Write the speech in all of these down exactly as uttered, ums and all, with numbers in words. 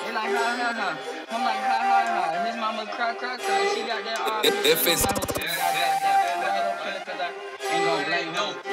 They like, ha, ha, ha. I'm like, ha, ha, ha. His mama cry, cry, cry. She got that R. If it's ain't gonna blame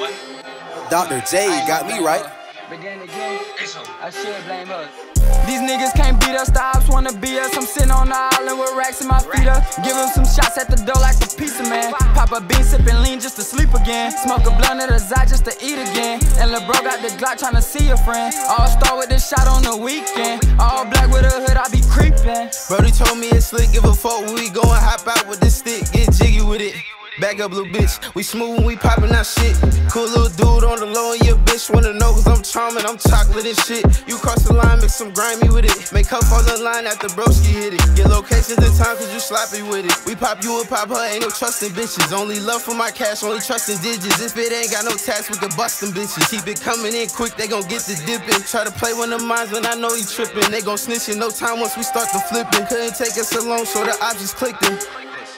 no. Doctor J got me right. But then again, I should blame her. These niggas can't beat us, the ops wanna beat us. I'm sitting on the island with racks in my feet up. Give them some shots at the door like a pizza man. Pop a bean, sippin' lean just to sleep again. Smoke a blunt at a Zai just to eat again. And Lil' bro got the Glock tryna see a friend. All star with this shot on the weekend. All black with a hood, I be creepin'. Brody told me it's slick, give a fuck when we goin', hop out with this stick, get jiggy with it. Back up, little bitch. We smooth when we poppin' that shit. Cool little dude on the low, and your bitch wanna know cause I'm charming, I'm chocolate and shit. You cross the line, make some grimy with it. Make her fall in line after broski hit it. Get locations in time cause you sloppy with it. We pop you and pop her, ain't no trusting bitches. Only love for my cash, only trusting digits. If it ain't got no tax, we can bust them bitches. Keep it coming in quick, they gon' get the dipping. Try to play one of mine when I know he trippin'. They gon' snitch in no time once we start the flipping. Couldn't take us so long, so the ops just clicked them.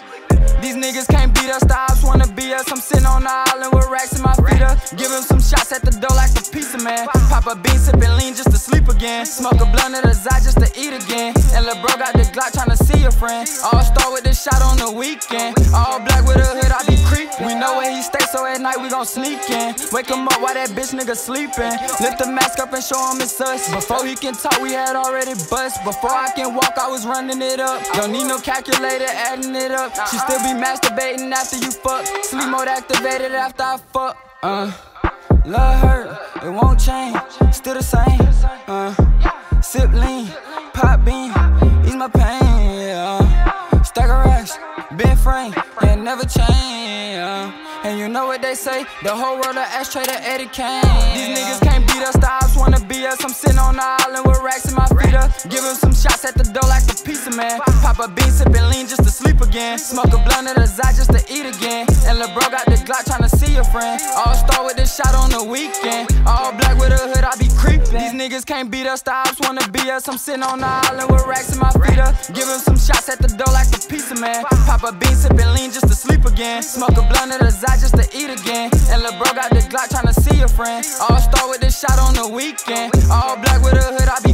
These niggas can't beat us, the ops wanna beat us. I'm sitting on the island with racks in my feet up. Give them some shots at the door like a pizza man. Pop a bean, sippin' lean just to sleep again. Smoke a blunt at a Zai just to eat again. And Lil' bro got the Glock tryna see a friend. All star with this shot on the weekend. All black with a hood, I be creepin'. We know where he stay, so at night we gon' sneak in. Wake him up while that bitch nigga sleepin'. Lift the mask up and show him it's us. Before he can talk, we had already bust. Before I can walk, I was running it up. Don't need no calculator, adding it up. She still be masturbating after you fuck. Sleep mode activated after I fuck. Uh, love hurt, it won't change. Still the same. Uh, sip lean, pop bean, ease my pain. Yeah. Stack of racks, been framed, and never change. Uh, and you know what they say, the whole world of ashtray to Eddie Kane. These niggas can't beat us, the ops wanna beat us. I'm sitting on the island with racks in my feet up. Give them some shots at the door like a pizza man. Pop a bean, sippin' lean just to sleep again. Smoke a blunt at a Zai just to eat again. And Lil' bro got the Glock tryna see a friend. All star with this shot on the weekend. All black with a hood, I be creepin'. These niggas can't beat us, the ops wanna beat us. I'm sitting on the island with racks in my feet up. Give them some shots at the door like a pizza man. Pop a bean, sippin' lean just to sleep again. Smoke a blunt at a Zai just to eat again. And Lil' bro got the Glock tryna see a friend. All star with this shot on the weekend. All black with a hood, I be